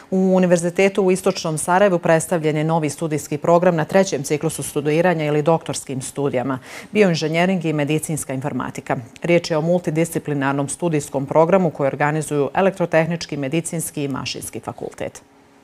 U Univerzitetu u Istočnom Sarajevu predstavljen je novi studijski program na 3. ciklusu studiranja ili doktorskim studijama, bioinženjering i medicinska informatika. Riječ je o multidisciplinarnom studijskom programu koji organizuju Elektrotehnički, Medicinski i Mašinski fakultet.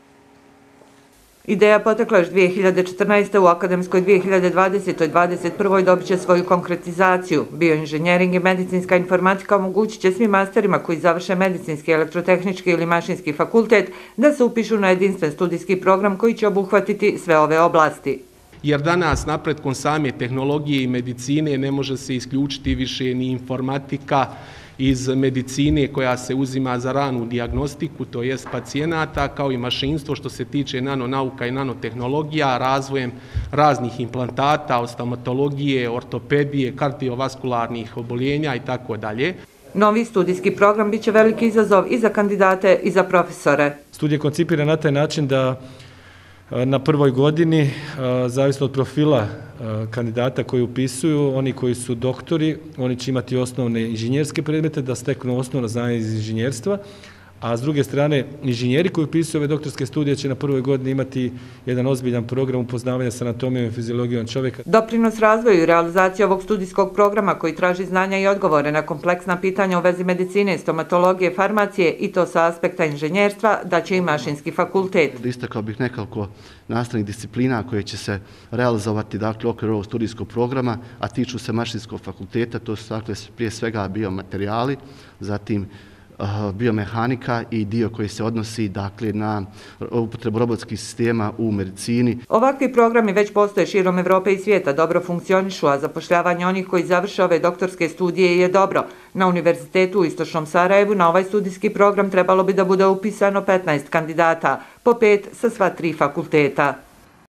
Ideja potekla još 2014. u akademskoj 2020-2021. dobit će svoju konkretizaciju. Bioinženjering i medicinska informatika omogućit će svim masterima koji završe medicinski, elektrotehnički ili mašinski fakultet da se upišu na jedinstven studijski program koji će obuhvatiti sve ove oblasti. Jer danas napretkom same tehnologije i medicine ne može se isključiti više ni informatika iz medicine koja se uzima za ranu dijagnostiku, to jest pacijenata, kao i mašinstvo što se tiče nanonauka i nanotehnologija, razvojem raznih implantata, od stomatologije, ortopedije, kardiovaskularnih oboljenja itd. Novi studijski program biće veliki izazov i za kandidate i za profesore. Studij je koncipiran na taj način da na prvoj godini, zavisno od profila kandidata koji upisuju, oni koji su doktori, oni će imati osnovne inženjerske predmete da steknu osnovna znanja iz inženjerstva, a s druge strane inženjeri koji upisuju ove doktorske studije će na prvoj godini imati jedan ozbiljan program upoznavanja s anatomijom i fiziologijom čovjeka. Doprinos razvoju i realizaciji ovog studijskog programa koji traži znanja i odgovore na kompleksna pitanja u vezi medicine, stomatologije, farmacije i to sa aspekta inženjerstva da će i Mašinski fakultet. Istakao bih nekoliko nastavnih disciplina koje će se realizovati u okviru ovog studijskog programa, a tiču se Mašinskog fakulteta, to su prije svega biomaterijali, zatim biomehanika i dio koji se odnosi na upotrebu robotskih sistema u medicini. Ovakvi programi već postoje širom Evrope i svijeta, dobro funkcionišu, a zapošljavanje onih koji završe ove doktorske studije je dobro. Na Univerzitetu u Istočnom Sarajevu na ovaj studijski program trebalo bi da bude upisano 15 kandidata, po 5 sa sva 3 fakulteta.